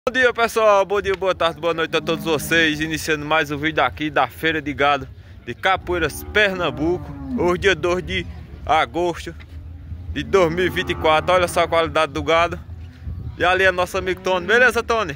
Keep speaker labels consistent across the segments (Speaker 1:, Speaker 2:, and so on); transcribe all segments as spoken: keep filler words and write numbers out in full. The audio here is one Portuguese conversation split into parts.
Speaker 1: Bom dia, pessoal, bom dia, boa tarde, boa noite a todos vocês. Iniciando mais um vídeo aqui da Feira de Gado de Capoeiras, Pernambuco. Hoje dia dois de agosto de dois mil e vinte e quatro. Olha só a qualidade do gado. E ali é nosso amigo Tony, beleza, Tony?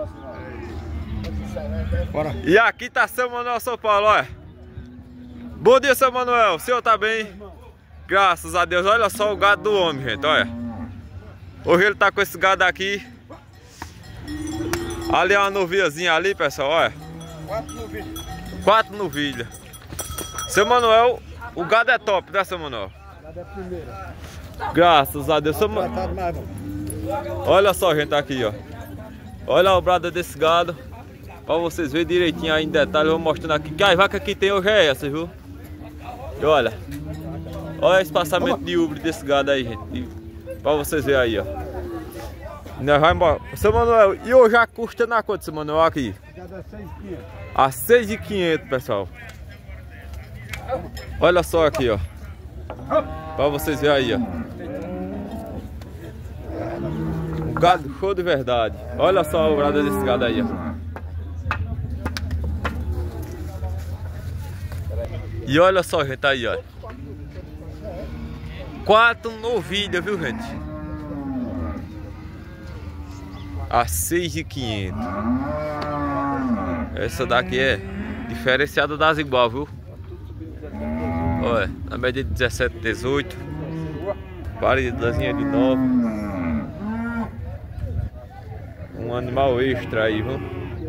Speaker 2: Bora.
Speaker 1: E aqui tá seu Manuel São Paulo, olha. Bom dia, seu Manuel, o senhor tá bem? Graças a Deus. Olha só o gado do homem, gente, olha. Hoje ele tá com esse gado aqui. Ali é uma novilhazinha ali, pessoal, olha.
Speaker 2: Quatro novilhas.
Speaker 1: Quatro novilhas. Seu Manuel, o gado é top, né, seu Manuel?
Speaker 2: O gado é primeira.
Speaker 1: Graças a Deus. Seu Ma...
Speaker 2: Tratado mais bom.
Speaker 1: Olha só, gente, aqui, ó. Olha a brada desse gado. Pra vocês verem direitinho aí em detalhe, eu vou mostrando aqui. Que as vacas que tem hoje é essa, viu? E olha. Olha o espaçamento de ubre desse gado aí, gente. E pra vocês verem aí, ó. Nós vai embora. Seu Manuel, e hoje a custa na conta, seu Manuel, aqui? A seis mil e quinhentos, pessoal. Olha só aqui, ó. Pra vocês verem aí, ó. O gado show de verdade. Olha só o brado desse gado aí, ó. E olha só, gente, aí, ó. Quatro novilhas, viu, gente? A seis mil e quinhentos. Essa daqui é diferenciada das igual, viu? Olha, na média de dezessete, dezoito. Paridazinha de nove. Um animal extra aí, viu?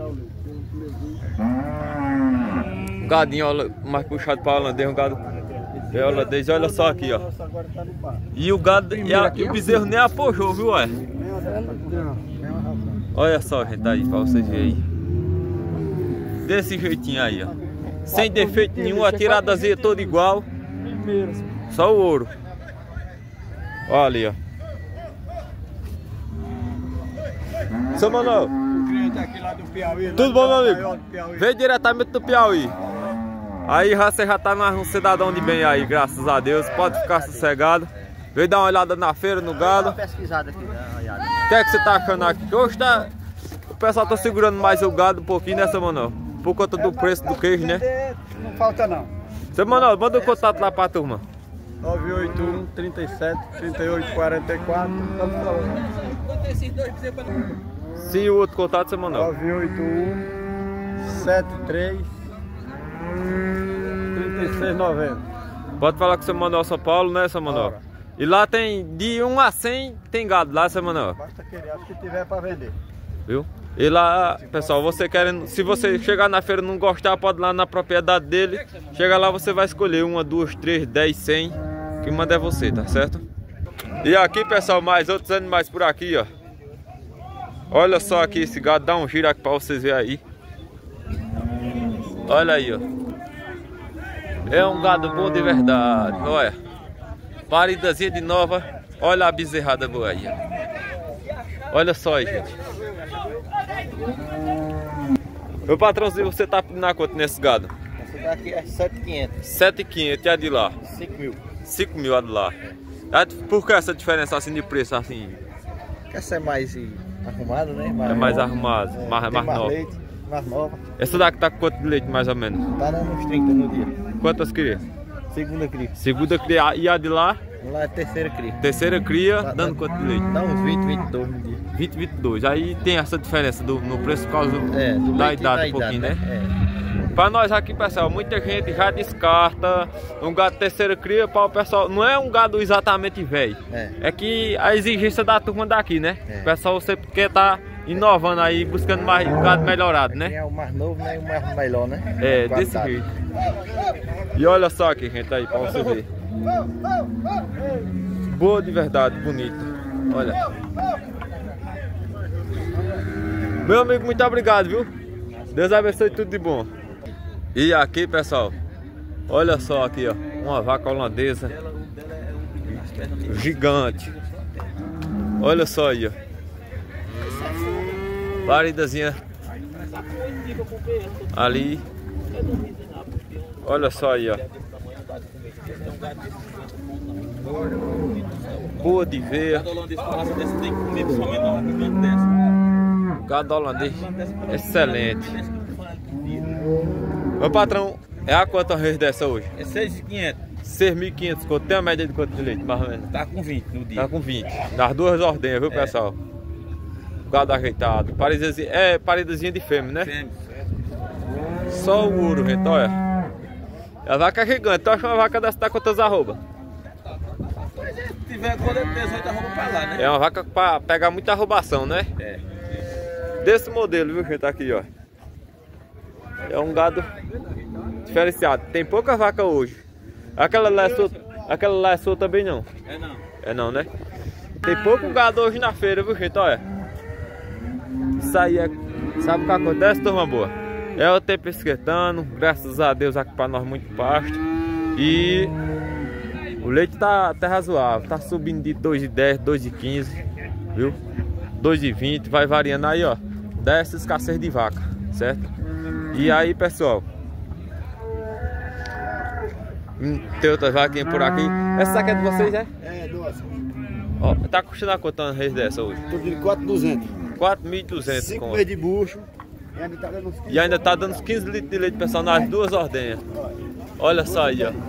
Speaker 1: Um gadinho mais puxado para holandês, um gado é holandês. Olha só aqui, ó. E o gado, e, a, e o bezerro nem apojou, viu, olha? Olha só, gente, aí, pra vocês verem aí. Desse jeitinho aí, ó. Sem defeito nenhum, a tiradazinha toda igual. Só o ouro. Olha ali, ó. Seu Manuel. Tudo bom, meu amigo? Veio diretamente do Piauí. Aí você já tá um cidadão de bem aí, graças a Deus. Pode ficar sossegado. Veio dar uma olhada na feira, no gado.
Speaker 2: Pesquisada aqui,
Speaker 1: o que é que você tá achando aqui? Hoje tá... o pessoal tá segurando mais o gado um pouquinho, né, seu Manuel? Por conta do preço do queijo, né?
Speaker 2: Não falta não.
Speaker 1: Seu Manuel, manda o contato lá pra turma.
Speaker 2: nove oito um, trinta e sete, trinta e oito, quarenta e quatro.
Speaker 1: Sim, o outro contato, seu Manuel.
Speaker 2: nove oito um, setenta e três, trinta e seis, noventa.
Speaker 1: Pode falar com o seu Manuel São Paulo, né, seu Manuel? Ora. E lá tem de um a cem tem gado lá, seu Manuel.
Speaker 2: Basta querer, acho que tiver para vender.
Speaker 1: Viu? E lá, pessoal, você querendo, se você chegar na feira e não gostar, pode ir lá na propriedade dele. Chega lá, você vai escolher uma, duas, três, dez, cem. Que manda é você, tá certo? E aqui, pessoal, mais outros animais por aqui, ó. Olha só aqui esse gado, dá um giro aqui pra vocês verem aí. Olha aí, ó. É um gado bom de verdade, olha. Paridazinha de nova. Olha a bezerrada boa aí, ó. Olha só aí, gente. Meu patrãozinho, você tá na conta nesse gado?
Speaker 2: Essa daqui é sete mil e quinhentos.
Speaker 1: sete mil e quinhentos, e a de lá?
Speaker 2: cinco mil.
Speaker 1: cinco mil a de lá. Por que essa diferença assim de preço assim?
Speaker 2: Essa é mais arrumada, né? Mais
Speaker 1: é mais
Speaker 2: nova.
Speaker 1: arrumada,
Speaker 2: É,
Speaker 1: mais, mais, mais nova.
Speaker 2: Leite, mais nova.
Speaker 1: Essa daqui tá com quanto de leite mais ou menos?
Speaker 2: Tá dando uns trinta no dia.
Speaker 1: Quantas crias?
Speaker 2: Segunda cria.
Speaker 1: Segunda cria. E a de lá?
Speaker 2: Lá é terceira cria.
Speaker 1: Terceira cria,
Speaker 2: Dá,
Speaker 1: dando
Speaker 2: dá,
Speaker 1: quanto de leite?
Speaker 2: Dá uns vinte, vinte e dois no dia.
Speaker 1: vinte, vinte e dois. Aí tem essa diferença do, no preço por causa do,
Speaker 2: é, do
Speaker 1: da idade um pouquinho, né? né? É. Pra nós aqui, pessoal, muita gente já descarta um gado terceira cria para o pessoal. Não é um gado exatamente velho. É. é que a exigência da turma daqui, né? É. O pessoal sempre quer tá inovando aí, buscando mais gado melhorado, né?
Speaker 2: É o mais novo, né? E o mais melhor, né?
Speaker 1: É, desse jeito. E olha só aqui, gente, aí, pra você ver. Boa de verdade, bonita. Olha. Meu amigo, muito obrigado, viu? Deus abençoe tudo de bom. E aqui, pessoal, olha só aqui, ó. Uma vaca holandesa gigante. Olha só aí, ó. Paridazinha ali. Olha só aí, ó. Boa de ver.
Speaker 3: Cada holandês com raça dessa tem que comer principalmente uma gigante dessa.
Speaker 1: Gado holandês excelente. Meu patrão, é a quanto a res dessa hoje?
Speaker 3: É seis mil e quinhentos.
Speaker 1: seis mil e quinhentos, quanto tem a média de quanto de leite, mais ou menos?
Speaker 3: Tá com vinte no dia.
Speaker 1: Tá com vinte. Nas duas ordenhas, viu,
Speaker 3: É.
Speaker 1: pessoal? Gado ajeitado. Paridazinha, é paridazinha de fêmea, né?
Speaker 3: Fêmea.
Speaker 1: Só o ouro, gente, olha. A vaca é gigante. Tu acha uma vaca dessa tá quantas arroba?
Speaker 3: Pois é, se tiver quando é dezoito arroba pra lá, né?
Speaker 1: É uma vaca pra pegar muita arrobação, né?
Speaker 3: É.
Speaker 1: Desse modelo, viu, gente? Aqui, ó. É um gado diferenciado. Tem pouca vaca hoje. Aquela lá é solta, aquela lá é solta também não?
Speaker 3: É não.
Speaker 1: É não, né? Tem pouco gado hoje na feira, viu, gente? Olha. Isso aí é... Sabe o que acontece, turma boa? É o tempo esquentando. Graças a Deus aqui pra nós muito pasto. E... o leite tá até razoável. Tá subindo de dois e dez, dois e quinze. Viu? dois e vinte. Vai variando aí, ó. Dessa escassez de vaca. Certo? E aí, pessoal, hum, tem outras vaquinhas por aqui. Essa aqui é de vocês, é?
Speaker 2: É, doze.
Speaker 1: Ó, tá custando a quanto uma res dessa hoje?
Speaker 2: Tô de quatro mil e duzentos.
Speaker 1: quatro mil e duzentos
Speaker 2: cinco
Speaker 1: conto.
Speaker 2: meses de bucho. E ainda tá dando uns
Speaker 1: E ainda tá dando uns quinze litros de leite, pessoal, nas duas ordenhas. Olha só aí, ó.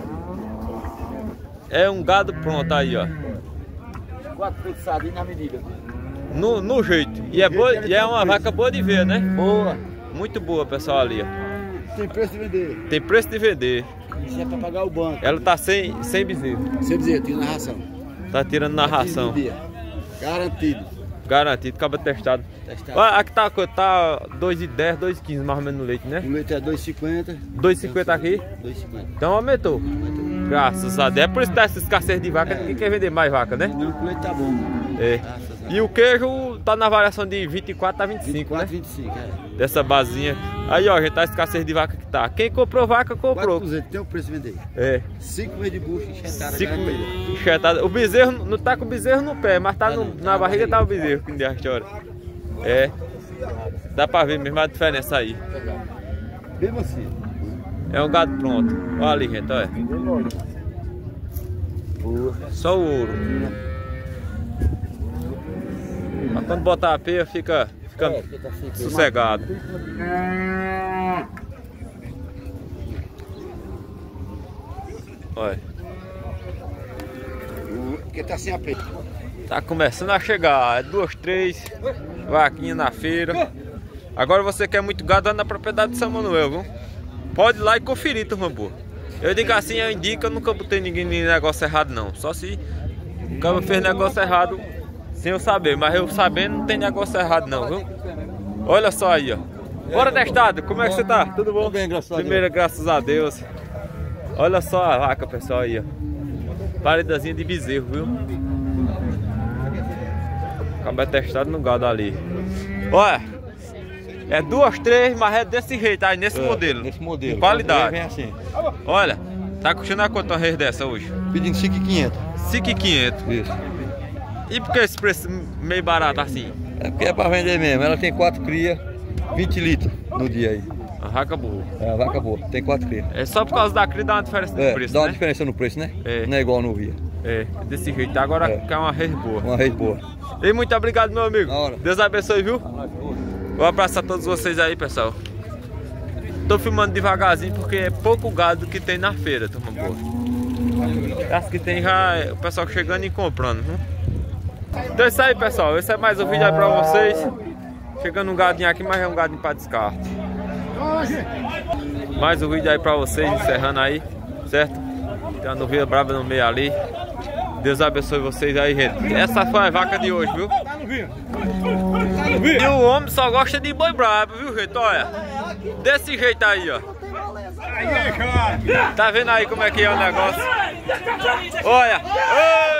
Speaker 1: É um gado pronto aí, ó.
Speaker 2: quatro pensadinhos na medida.
Speaker 1: No, no jeito. E é, boa, e é uma vaca boa de ver, né?
Speaker 2: Boa.
Speaker 1: Muito boa, pessoal, ali, ó.
Speaker 2: Tem preço de vender.
Speaker 1: Tem preço de vender.
Speaker 2: Isso é pra pagar o banco.
Speaker 1: Ela tá sem, sem bezerro.
Speaker 2: Você dizer, tira na ração.
Speaker 1: Tá tirando na ração.
Speaker 2: quinze dias. Garantido.
Speaker 1: Garantido, acaba testado.
Speaker 2: Testado.
Speaker 1: Olha, aqui tá, tá dois e dez, dois e quinze mais ou menos no leite, né?
Speaker 2: O leite é dois e cinquenta.
Speaker 1: dois e cinquenta aqui.
Speaker 2: dois e cinquenta.
Speaker 1: Então aumentou. Graças a Deus. É por isso que dá essa escassez de vaca. Ninguém quer vender mais vaca, né?
Speaker 2: Não, o leite tá bom.
Speaker 1: É.
Speaker 2: Graças a Deus.
Speaker 1: E o queijo tá na variação de vinte e quatro a vinte e cinco,
Speaker 2: vinte e quatro,
Speaker 1: né?
Speaker 2: vinte e cinco, é.
Speaker 1: Dessa basinha. Aí, ó, gente, tá a escassez de vaca que tá. Quem comprou vaca, comprou.
Speaker 2: quatro mil e duzentos, tem o preço de vender.
Speaker 1: É.
Speaker 2: cinco meses de bucho enxertada.
Speaker 1: Cinco
Speaker 2: garantida.
Speaker 1: enxertada. O bezerro não tá com o bezerro no pé, mas tá no, na barriga tá o bezerro, que me deu a história. É. Dá pra ver mesmo a diferença aí.
Speaker 2: Mesmo assim.
Speaker 1: É um gado pronto. Olha ali, gente, olha. Só o ouro. Mas quando botar a peia, fica, fica
Speaker 2: É, porque tá sem
Speaker 1: sossegado. Olha.
Speaker 2: Porque tá sem aperto.
Speaker 1: Tá começando a chegar. É duas, três vaquinhas na feira. Agora você quer muito gado, vai na propriedade de São Manuel, viu? Pode ir lá e conferir, turma boa. Eu digo assim, eu indico, eu nunca botei ninguém em negócio errado não. Só se o cara fez negócio errado sem eu saber. Mas eu sabendo, não tem negócio errado não, viu? Olha só aí, ó. Bora, testado, como é que você tá? Tudo bom?
Speaker 2: Tudo bem, graças a Deus.
Speaker 1: Primeiro, graças a Deus. Olha só a vaca, pessoal, aí, ó. Paredazinha de bezerro, viu? Acabei testado no gado ali. Olha, é duas, três, mas é desse jeito aí, nesse
Speaker 2: É,
Speaker 1: modelo.
Speaker 2: nesse modelo.
Speaker 1: Com qualidade.
Speaker 2: Vem assim.
Speaker 1: Olha, tá custando a quanto uma res dessa hoje?
Speaker 2: Pedindo cinco mil e quinhentos.
Speaker 1: cinco mil e quinhentos.
Speaker 2: Isso.
Speaker 1: E por que esse preço meio barato assim?
Speaker 2: É porque é pra vender mesmo. Ela tem quatro crias, vinte litros no dia aí.
Speaker 1: A vaca boa.
Speaker 2: É uma vaca boa, tem quatro crias.
Speaker 1: É só por causa da cria dá uma diferença
Speaker 2: É,
Speaker 1: no preço,
Speaker 2: dá uma
Speaker 1: né?
Speaker 2: diferença no preço, né?
Speaker 1: É.
Speaker 2: Não é igual no via.
Speaker 1: É, desse jeito. Agora
Speaker 2: É.
Speaker 1: quer uma res boa.
Speaker 2: Uma res boa.
Speaker 1: E muito obrigado, meu amigo.
Speaker 2: Na hora.
Speaker 1: Deus abençoe, viu? Um abraço a todos vocês aí, pessoal. Tô filmando devagarzinho porque é pouco gado que tem na feira, turma boa. As que tem já é o pessoal chegando e comprando, viu? Então é isso aí, pessoal. Esse é mais um vídeo aí pra vocês. Chegando um gadinho aqui, mas é um gadinho pra descarte. Mais um vídeo aí pra vocês, encerrando aí, certo? Tem uma novilha brava no meio ali. Deus abençoe vocês aí, gente. Essa foi a vaca de hoje, viu? E o homem só gosta de boi brabo, viu, gente? Olha. Desse jeito aí, ó. Tá vendo aí como é que é o negócio? Olha. Ô!